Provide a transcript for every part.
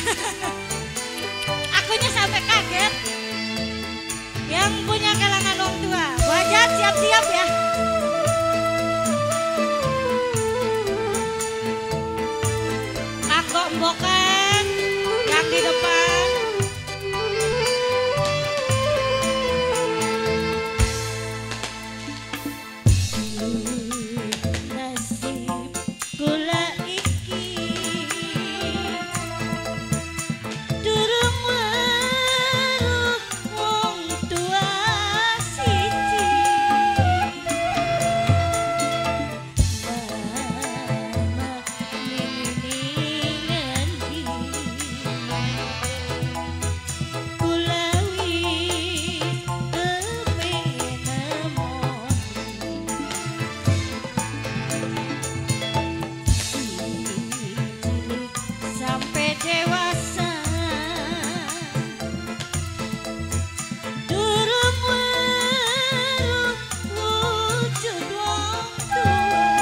Akunya sampai kaget. Yang punya kalangan orang tua, wajah siap-siap ya. Aku embokan yang di depan. Nasib kula iki durung weruh wong tua siji. Mama nini ngendi kula wis kepengin nemoni sampai dewasa durung weruh wujud wong tua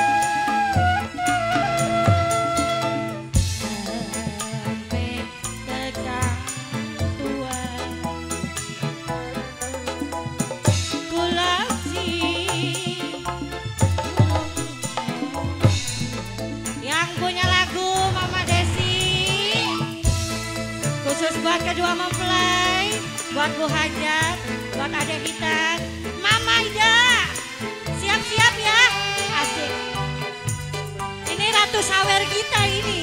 sampai tegang tua kula yang punya lagu Mama Desi khusus buat kedua mempelai, buat Bu Hajar, buat Adek Hitan, Mama Ida, siap-siap ya, asik. Ini Ratu Sawer kita ini.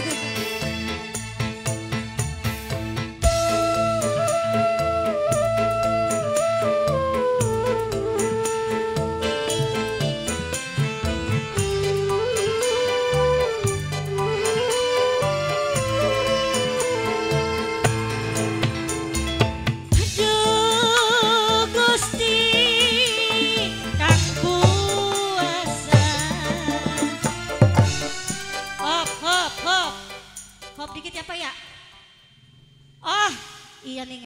Aduh Gusti Kang Kuasa. Hop hop hop. Hop dikit ya Pak ya. Oh iya nih.